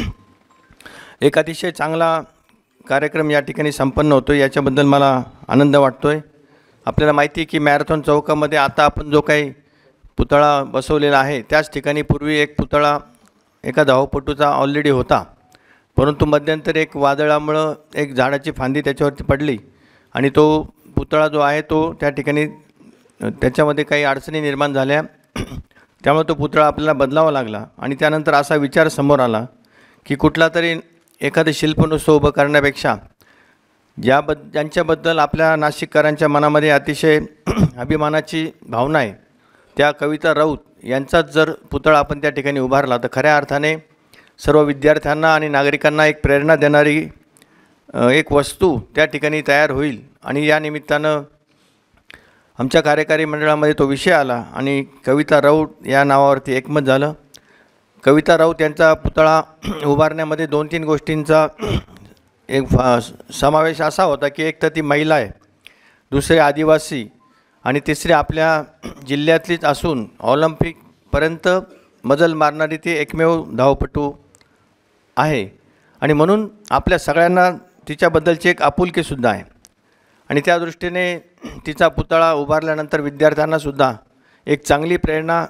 एक अतिशय चांगला कार्यक्रम या ठिकाणी संपन्न होतो. याच्याबद्दल मला आनंद वाटतो आहे. आपल्याला माहिती आहे की मॅरेथॉन चौकामध्ये आता आपण जो काही पुतळा बसवलेला आहे त्याच ठिकाणी पूर्वी एक पुतळा एका धावपटूचा ऑलरेडी होता, परंतु मध्यंतरी एक वादळामुळं एक झाडाची फांदी त्याच्यावरती पडली आणि तो पुतळा जो आहे तो त्या ठिकाणी त्याच्यामध्ये काही अडचणी निर्माण झाल्या, त्यामुळे तो पुतळा आपल्याला बदलावा लागला. आणि त्यानंतर असा विचार समोर आला की कुठला तरी एखादं शिल्प नुसतं उभं करण्यापेक्षा ज्याबद्द ज्यांच्याबद्दल आपल्या नाशिककरांच्या मनामध्ये अतिशय अभिमानाची भावना आहे त्या कविता राऊत यांचाच जर पुतळा आपण त्या ठिकाणी उभारला तर खऱ्या अर्थाने सर्व विद्यार्थ्यांना आणि नागरिकांना एक प्रेरणा देणारी एक वस्तू त्या ठिकाणी तयार होईल. आणि या निमित्तानं आमच्या कार्यकारी मंडळामध्ये तो विषय आला आणि कविता राऊत या नावावरती एकमत झालं. कविता राऊत यांचा पुतळा उभारण्यामध्ये दोन तीन गोष्टींचा एक समावेश असा होता की एक तर ती महिला आहे, दुसरे आदिवासी आणि तिसरी आपल्या जिल्ह्यातलीच असून ऑलिम्पिकपर्यंत मजल मारणारी ती एकमेव धावपटू आहे आणि म्हणून आपल्या सगळ्यांना तिच्याबद्दलची एक आपुलकीसुद्धा आहे. आणि त्या दृष्टीने तिचा पुतळा उभारल्यानंतर विद्यार्थ्यांनासुद्धा एक चांगली प्रेरणा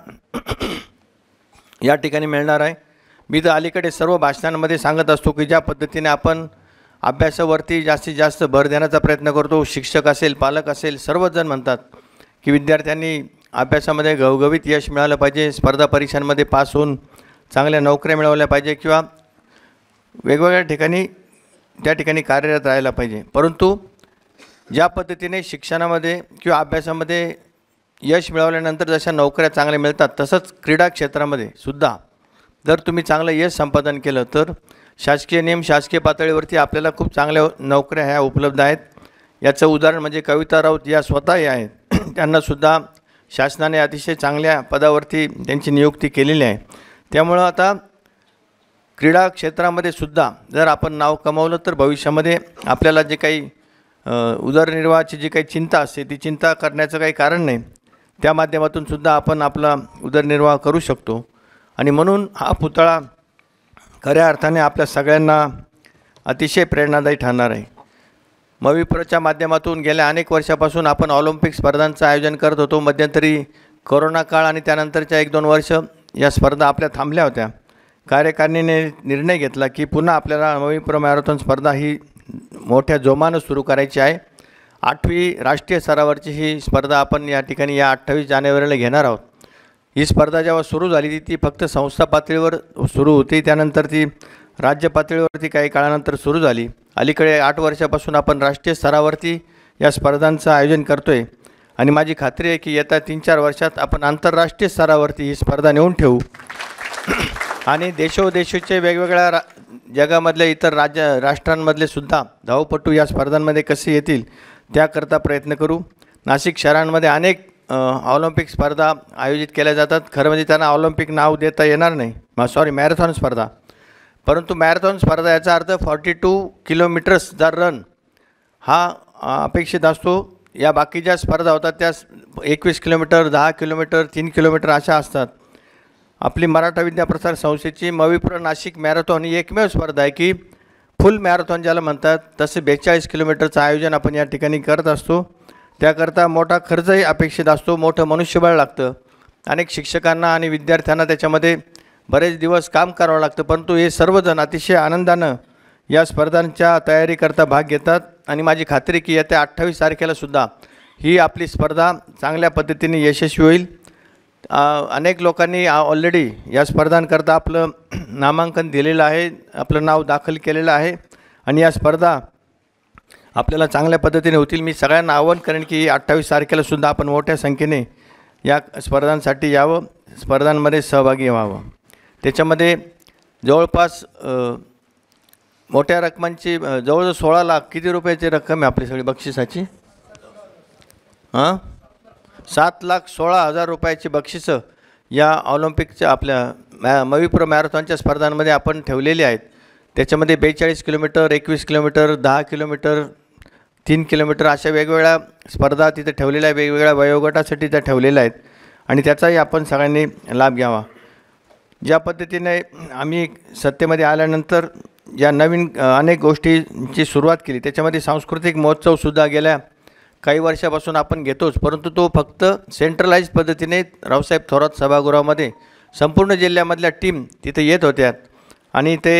या ठिकाणी मिळणार आहे. मी तर अलीकडे सर्व भाषणांमध्ये सांगत असतो की ज्या पद्धतीने आपण अभ्यासावरती जास्तीत जास्त भर देण्याचा प्रयत्न करतो, शिक्षक असेल, पालक असेल, सर्वजण म्हणतात की विद्यार्थ्यांनी अभ्यासामध्ये घवघवीत यश मिळालं पाहिजे, स्पर्धा परीक्षांमध्ये पास होऊन चांगल्या नोकऱ्या मिळवल्या पाहिजे किंवा वेगवेगळ्या ठिकाणी त्या ठिकाणी कार्यरत राहायला पाहिजे. परंतु ज्या पद्धतीने शिक्षणामध्ये किंवा अभ्यासामध्ये यश मिळवल्यानंतर जशा नोकऱ्या चांगल्या मिळतात तसंच क्रीडा क्षेत्रामध्ये सुद्धा जर तुम्ही चांगलं यश संपादन केलं तर शासकीय नियम शासकीय पातळीवरती आपल्याला खूप चांगल्या नोकऱ्या ह्या उपलब्ध आहेत. याचं उदाहरण म्हणजे कविता राऊत या स्वतःही आहेत, त्यांनासुद्धा शासनाने अतिशय चांगल्या पदावरती त्यांची नियुक्ती केलेली आहे. त्यामुळं आता क्रीडा क्षेत्रामध्ये सुद्धा जर आपण नाव कमावलं तर भविष्यामध्ये आपल्याला जे काही उदरनिर्वाहाची जी काही चिंता असते ती चिंता करण्याचं काही कारण नाही. त्या माध्यमातून सुद्धा आपण आपला उदरनिर्वाह करू शकतो. आणि म्हणून हा पुतळा खऱ्या अर्थाने आपल्या सगळ्यांना अतिशय प्रेरणादायी ठरणार आहे. मविप्रच्या माध्यमातून गेल्या अनेक वर्षापासून आपण ऑलिम्पिक स्पर्धांचं आयोजन करत होतो. मध्यंतरी कोरोना काळ आणि त्यानंतरच्या एक दोन वर्ष या स्पर्धा आपल्या थांबल्या होत्या. कार्यकारिणीने निर्णय घेतला की पुन्हा आपल्याला मविप्र मॅरेथॉन स्पर्धा ही मोठ्या जोमानं सुरू करायची आहे. आठवी राष्ट्रीय स्तरावरची ही स्पर्धा आपण या ठिकाणी या अठ्ठावीस जानेवारीला घेणार आहोत. ही स्पर्धा जेव्हा सुरू झाली ती फक्त संस्था पातळीवर सुरू होती, त्यानंतर ती राज्य पातळीवरती काही काळानंतर सुरू झाली. अलीकडे आठ वर्षापासून आपण राष्ट्रीय स्तरावरती या स्पर्धांचं आयोजन करतो आहे आणि माझी खात्री आहे की येत्या तीन चार वर्षात आपण आंतरराष्ट्रीय स्तरावरती ही स्पर्धा नेऊन ठेवू आणि देशोदेशीचे वेगवेगळ्या रा जगामधल्या इतर राज्य राष्ट्रांमधले सुद्धा धावपटू या स्पर्धांमध्ये कसे येतील त्याकरता प्रयत्न करू. नाशिक शहरांमध्ये अनेक ऑलिम्पिक स्पर्धा आयोजित केल्या जातात. खरं म्हणजे त्यांना ऑलिम्पिक नाव देता येणार नाही, सॉरी मॅरेथॉन स्पर्धा. परंतु मॅरेथॉन स्पर्धा याचा अर्थ फॉर्टी टू किलोमीटर्सचा रन हा अपेक्षित असतो. या बाकीच्या स्पर्धा होतात त्या एकवीस किलोमीटर, दहा किलोमीटर, तीन किलोमीटर अशा असतात. आपली मराठा विद्याप्रसार संस्थेची मविप्र नाशिक मॅरेथॉन ही एकमेव स्पर्धा आहे की फुल मॅरेथॉन ज्याला म्हणतात तसे बेचाळीस किलोमीटरचं आयोजन आपण या ठिकाणी करत असतो. त्याकरता मोठा खर्चही अपेक्षित असतो, मोठं मनुष्यबळ लागतं, अनेक शिक्षकांना आणि विद्यार्थ्यांना त्याच्यामध्ये बरेच दिवस काम करावं लागतं. परंतु हे सर्वजण अतिशय आनंदानं या स्पर्धांच्या तयारीकरता भाग घेतात आणि माझी खात्री की येत्या अठ्ठावीस तारखेलासुद्धा ही आपली स्पर्धा चांगल्या पद्धतीने यशस्वी होईल. अनेक लोकांनी ऑलरेडी या स्पर्धांकरता आपलं नामांकन दिलेलं आहे, आपलं नाव दाखल केलेलं आहे आणि या स्पर्धा आपल्याला चांगल्या पद्धतीने होतील. मी सगळ्यांना आवाहन करेन की अठ्ठावीस तारखेलासुद्धा आपण मोठ्या संख्येने या स्पर्धांसाठी यावं, स्पर्धांमध्ये सहभागी व्हावं. त्याच्यामध्ये जवळपास मोठ्या रकमांची जवळजवळ सोळा लाख किती रुपयाची रक्कम आहे आपली सगळी बक्षिसाची? हां सात लाख सोळा हजार रुपयाची बक्षिसं या ऑलिम्पिकच्या आपल्या मॅ मविप्र मॅरेथॉनच्या स्पर्धांमध्ये आपण ठेवलेली आहेत. त्याच्यामध्ये बेचाळीस किलोमीटर, एकवीस किलोमीटर, दहा किलोमीटर, तीन किलोमीटर अशा वेगवेगळ्या स्पर्धा तिथे ठेवलेल्या आहेत. वेगवेगळ्या वयोगटासाठी त्या ठेवलेल्या आहेत आणि त्याचाही आपण सगळ्यांनी लाभ घ्यावा. ज्या पद्धतीने आम्ही सत्तेमध्ये आल्यानंतर ज्या नवीन अनेक गोष्टींची सुरुवात केली त्याच्यामध्ये सांस्कृतिक महोत्सवसुद्धा गेल्या काही वर्षापासून आपण घेतोच, परंतु तो फक्त सेंट्रलाइज पद्धतीने रावसाहेब थोरात सभागृहामध्ये संपूर्ण जिल्ह्यामधल्या टीम तिथे येत होत्या आणि ते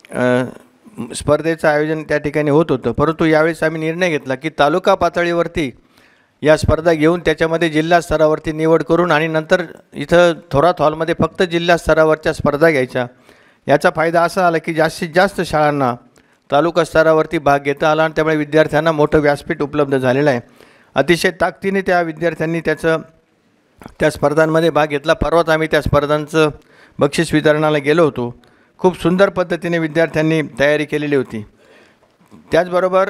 स्पर्धेचं आयोजन त्या ठिकाणी होत होतं. परंतु यावेळेस आम्ही निर्णय घेतला की तालुका पातळीवरती या स्पर्धा घेऊन त्याच्यामध्ये जिल्हा स्तरावरती निवड करून आणि नंतर इथं थोरात हॉलमध्ये फक्त जिल्हा स्तरावरच्या स्पर्धा घ्यायच्या. याचा फायदा असा आला की जास्तीत जास्त शाळांना तालुका स्तरावरती भाग घेता आला आणि त्यामुळे विद्यार्थ्यांना मोठं व्यासपीठ उपलब्ध झालेलं आहे. अतिशय ताकदीने त्या विद्यार्थ्यांनी त्याचं त्या स्पर्धांमध्ये भाग घेतला. परवाच आम्ही त्या स्पर्धांचं बक्षीस वितरणाला गेलो होतो. खूप सुंदर पद्धतीने विद्यार्थ्यांनी तयारी केलेली होती. त्याचबरोबर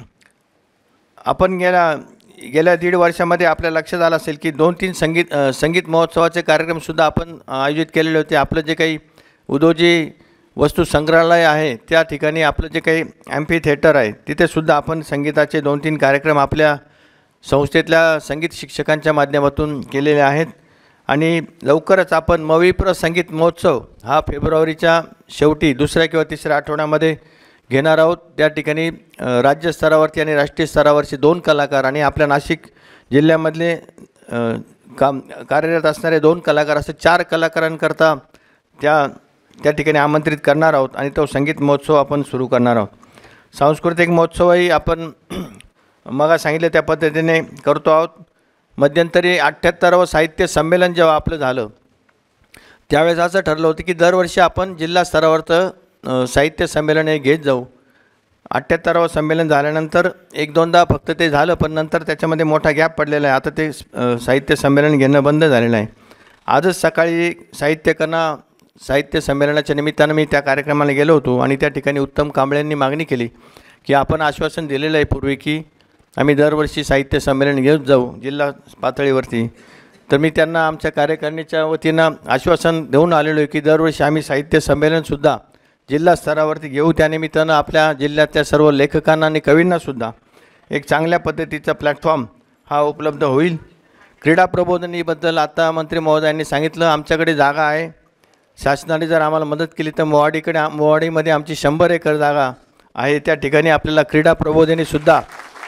आपण गेल्या गेल्या दीड वर्षामध्ये आपल्या लक्षात आलं असेल की दोन तीन संगीत संगीत महोत्सवाचे कार्यक्रमसुद्धा आपण आयोजित केलेले होते. आपलं जे काही उदोजी वस्तू संग्रहालय आहे त्या ठिकाणी आपलं जे काही ॲम्फी थिएटर आहे तिथेसुद्धा आपण संगीताचे दोन तीन कार्यक्रम आपल्या संस्थेतल्या संगीत शिक्षकांच्या माध्यमातून केलेले आहेत आणि लवकरच आपण मविप्र संगीत महोत्सव हा फेब्रुवारीच्या शेवटी दुसऱ्या किंवा तिसऱ्या आठवड्यामध्ये घेणार आहोत. त्या ठिकाणी राज्यस्तरावरती आणि राष्ट्रीय स्तरावरचे दोन कलाकार आणि आपल्या नाशिक जिल्ह्यामधले काम कार्यरत असणारे दोन कलाकार असे चार कलाकारांकरता त्या त्या ठिकाणी आमंत्रित करणार आहोत आणि तो संगीत महोत्सव आपण सुरू करणार आहोत. सांस्कृतिक महोत्सवही आपण मग सांगितलं त्या पद्धतीने करतो आहोत. मध्यंतरी अठ्ठ्याहत्तरावं साहित्य संमेलन जेव्हा आपलं झालं त्यावेळेस असं ठरलं होतं की दरवर्षी आपण जिल्हा स्तरावरचं साहित्य संमेलन हे घेत जाऊ. अठ्ठ्याहत्तरावं संमेलन झाल्यानंतर एक दोनदा फक्त ते झालं, पण नंतर त्याच्यामध्ये मोठा गॅप पडलेला आहे. आता ते साहित्य संमेलन घेणं बंद झालेलं आहे. आजच सकाळी साहित्यकना साहित्य संमेलनाच्या निमित्तानं मी त्या कार्यक्रमाला गेलो होतो आणि त्या ठिकाणी उत्तम कांबळेंनी मागणी केली की आपण आश्वासन दिलेलं आहे पूर्वी की आम्ही दरवर्षी साहित्य संमेलन घेत जाऊ जिल्हा पातळीवरती. तर मी त्यांना आमच्या कार्यकारिणीच्या वतीनं आश्वासन देऊन आलेलो आहे की दरवर्षी आम्ही साहित्य संमेलनसुद्धा जिल्हा स्तरावरती घेऊ. त्यानिमित्तानं आपल्या जिल्ह्यातल्या सर्व लेखकांना आणि कवींनासुद्धा एक चांगल्या पद्धतीचा प्लॅटफॉर्म हा उपलब्ध होईल. क्रीडा प्रबोधिनीबद्दल आता मंत्री महोदयांनी सांगितलं आमच्याकडे जागा आहे. शासनाने जर आम्हाला मदत केली तर मोवाडीकडे मोवाडीमध्ये आमची शंभर एकर जागा आहे. त्या ठिकाणी आपल्याला क्रीडा प्रबोधिनीसुद्धा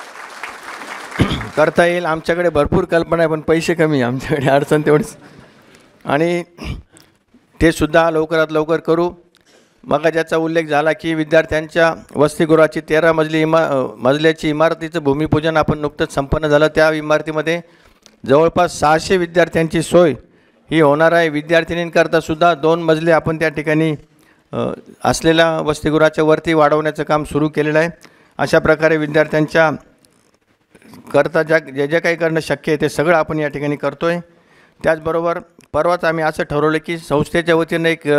करता येईल. आमच्याकडे भरपूर कल्पना आहे पण पैसे कमी, आमच्याकडे अडचण तेवढीच आणि ते सुद्धा लवकरात लवकर करू. मग ज्याचा उल्लेख झाला की विद्यार्थ्यांच्या वसतिगृहाची तेरा मजली इमा मजल्याची इमारतीचं भूमिपूजन आपण नुकतंच संपन्न झालं. त्या इमारतीमध्ये जवळपास सहाशे विद्यार्थ्यांची सोय ही होणार आहे. विद्यार्थिनींकरता सुद्धा दोन मजले आपण त्या ठिकाणी असलेल्या वसतिगृहाच्या वरती वाढवण्याचं काम सुरू केलेलं आहे. अशा प्रकारे विद्यार्थ्यांच्या करता ज्या जे जे काही करणं शक्य आहे ते सगळं आपण या ठिकाणी करतो आहे. त्याचबरोबर परवाच आम्ही असं ठरवलं की संस्थेच्या वतीनं एक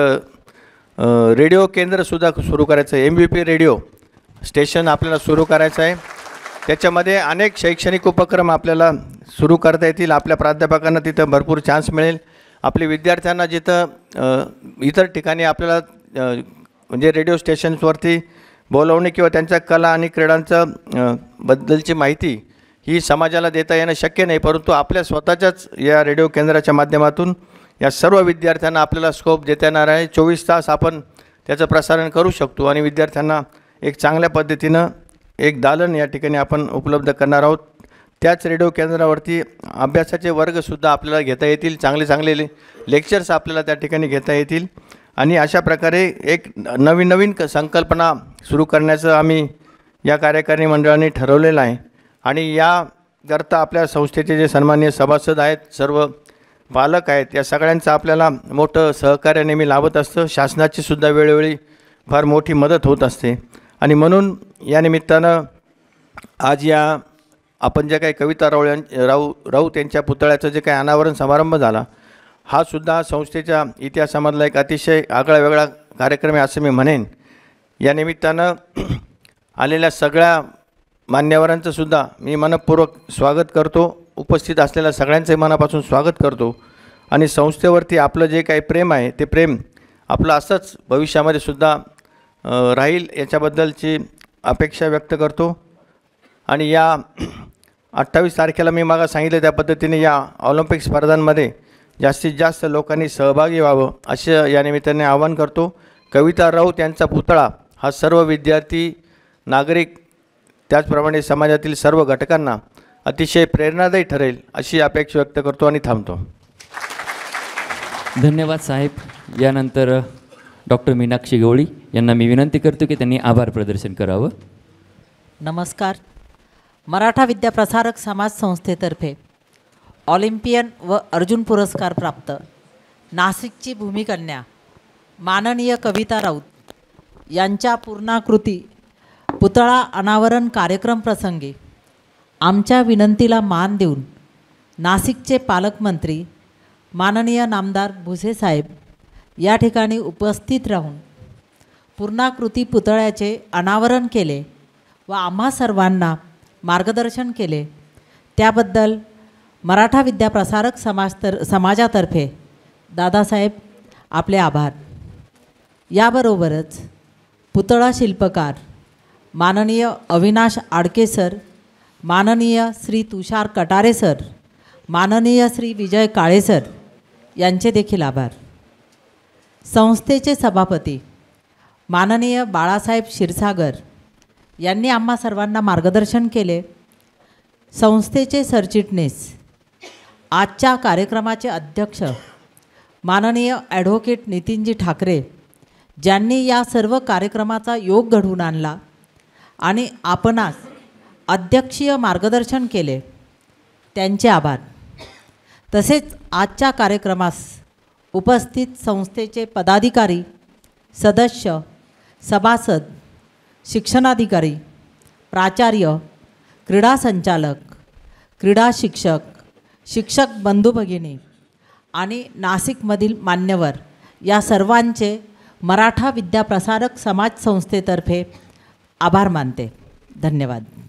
रेडिओ केंद्रसुद्धा सुरू करायचं आहे. M V P radio station आपल्याला सुरू करायचं आहे. त्याच्यामध्ये अनेक शैक्षणिक उपक्रम आपल्याला सुरू करता येतील. आपल्या प्राध्यापकांना तिथं भरपूर चान्स मिळेल. आपल्या विद्यार्थ्यांना जिथं इतर ठिकाणी आपल्याला म्हणजे रेडिओ स्टेशन्सवरती बोलवणे किंवा त्यांच्या कला आणि क्रीडांचं बद्दलची माहिती ही समाजाला देता येणं शक्य नाही, परंतु आपल्या स्वतःच्याच या रेडिओ केंद्राच्या माध्यमातून या सर्व विद्यार्थ्यांना आपल्याला स्कोप देता येणार आहे. चोवीस तास आपण त्याचं प्रसारण करू शकतो आणि विद्यार्थ्यांना एक चांगल्या पद्धतीनं एक दालन या ठिकाणी आपण उपलब्ध करणार आहोत. त्याच रेडिओ केंद्रावरती अभ्यासाचे वर्गसुद्धा आपल्याला घेता येतील. चांगले चांगले ले लेक्चर्स आपल्याला त्या ठिकाणी घेता येतील आणि अशा प्रकारे एक नवीन नवीन क संकल्पना सुरू करण्याचं आम्ही या कार्यकारिणी मंडळाने ठरवलेलं आहे. आणि याकरता आपल्या संस्थेचे जे सन्माननीय सभासद आहेत, सर्व पालक आहेत, या सगळ्यांचं आपल्याला मोठं सहकार्य नेहमी लाभत असतं. शासनाची सुद्धा वेळोवेळी फार मोठी मदत होत असते आणि म्हणून या निमित्तानं आज या आपण जे काही कविता राऊ यां राऊ राऊत यांच्या पुतळ्याचं जे काही अनावरण समारंभ झाला, हा सुद्धा संस्थेच्या इतिहासामधला एक अतिशय आगळा वेगळा कार्यक्रम आहे असं मी म्हणेन. या निमित्तानं आलेल्या सगळ्या मान्यवरांचं सुद्धा मी मनपूर्वक स्वागत करतो. उपस्थित असलेल्या सगळ्यांचे मनापासून स्वागत करतो आणि संस्थेवरती आपलं जे काही प्रेम आहे ते प्रेम आपलं असंच भविष्यामध्ये सुद्धा राहील याच्याबद्दलची अपेक्षा व्यक्त करतो. आणि या अठ्ठावीस तारखेला मी मागं सांगितलं त्या पद्धतीने या ऑलिम्पिक स्पर्धांमध्ये जास्तीत जास्त लोकांनी सहभागी व्हावं असं या निमित्ताने आवाहन करतो. कविता राऊत यांचा पुतळा हा सर्व विद्यार्थी, नागरिक, त्याचप्रमाणे समाजातील सर्व घटकांना अतिशय प्रेरणादायी ठरेल अशी अपेक्षा व्यक्त करतो आणि थांबतो. धन्यवाद साहेब. यानंतर डॉक्टर मीनाक्षी गवळी यांना मी विनंती करतो की त्यांनी आभार प्रदर्शन करावं. नमस्कार. मराठा विद्याप्रसारक समाज संस्थेतर्फे ऑलिम्पियन व अर्जुन पुरस्कार प्राप्त नाशिकची भूमिकन्या माननीय कविता राऊत यांच्या पूर्णाकृती पुतळा अनावरण कार्यक्रम प्रसंगी आमच्या विनंतीला मान देऊन नाशिकचे पालकमंत्री माननीय नामदार भुसे साहेब या ठिकाणी उपस्थित राहून पूर्णाकृती पुतळ्याचे अनावरण केले व आम्हा सर्वांना मार्गदर्शन केले. त्याबद्दल मराठा विद्याप्रसारक समाज तर समाजातर्फे दादासाहेब आपले आभार. याबरोबरच पुतळा शिल्पकार माननीय अविनाश आडके सर, माननीय श्री तुषार कटारे सर, माननीय श्री विजय काळे सर यांचे देखील आभार. संस्थेचे सभापती माननीय बाळासाहेब क्षीरसागर यांनी आम्हा सर्वांना मार्गदर्शन केले. संस्थेचे सरचिटणीस, आजच्या कार्यक्रमाचे अध्यक्ष माननीय ॲडव्होकेट नितीनजी ठाकरे ज्यांनी या सर्व कार्यक्रमाचा योग घडवून आणला आणि आपणास अध्यक्षीय मार्गदर्शन केले, त्यांचे आभार. तसेच आजच्या कार्यक्रमास उपस्थित संस्थेचे पदाधिकारी, सदस्य, सभासद, शिक्षणाधिकारी, प्राचार्य, क्रीडा संचालक, क्रीडा शिक्षक, शिक्षक बंधू भगिनी आणि नाशिकमधील मान्यवर या सर्वांचे मराठा विद्याप्रसारक समाज संस्थेतर्फे आभार मानते. धन्यवाद.